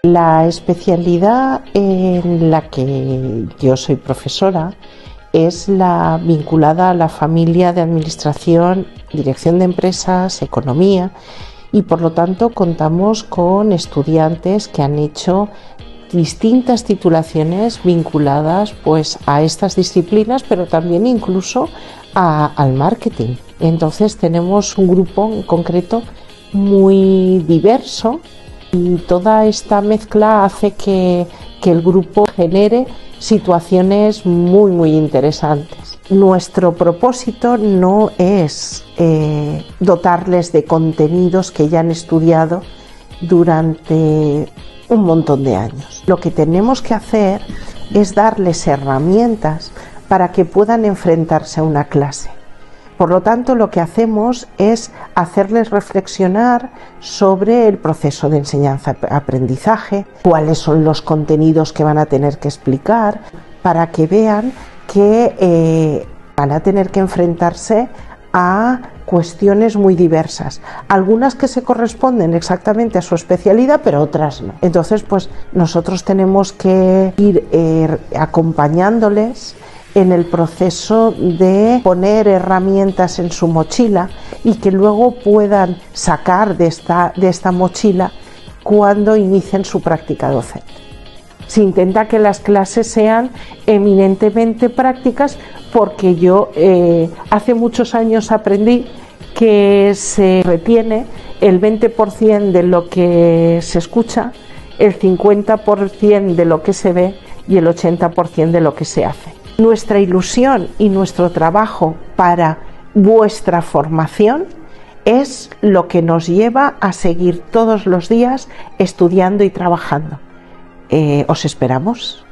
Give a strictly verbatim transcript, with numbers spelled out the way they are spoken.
La especialidad en la que yo soy profesora es la vinculada a la familia de administración, dirección de empresas, economía, y por lo tanto contamos con estudiantes que han hecho distintas titulaciones vinculadas pues a estas disciplinas, pero también incluso a, al marketing. Entonces tenemos un grupo en concreto muy diverso y toda esta mezcla hace que, que el grupo genere situaciones muy muy interesantes. Nuestro propósito no es eh, dotarles de contenidos que ya han estudiado durante un montón de años. Lo que tenemos que hacer es darles herramientas para que puedan enfrentarse a una clase. Por lo tanto, lo que hacemos es hacerles reflexionar sobre el proceso de enseñanza-aprendizaje, cuáles son los contenidos que van a tener que explicar, para que vean que eh, van a tener que enfrentarse a cuestiones muy diversas, algunas que se corresponden exactamente a su especialidad, pero otras no. Entonces, pues nosotros tenemos que ir eh, acompañándoles en el proceso de poner herramientas en su mochila y que luego puedan sacar de esta, de esta mochila cuando inicien su práctica docente. Se intenta que las clases sean eminentemente prácticas porque yo eh, hace muchos años aprendí que se retiene el veinte por ciento de lo que se escucha, el cincuenta por ciento de lo que se ve y el ochenta por ciento de lo que se hace. Nuestra ilusión y nuestro trabajo para vuestra formación es lo que nos lleva a seguir todos los días estudiando y trabajando. Eh, ¿os esperamos?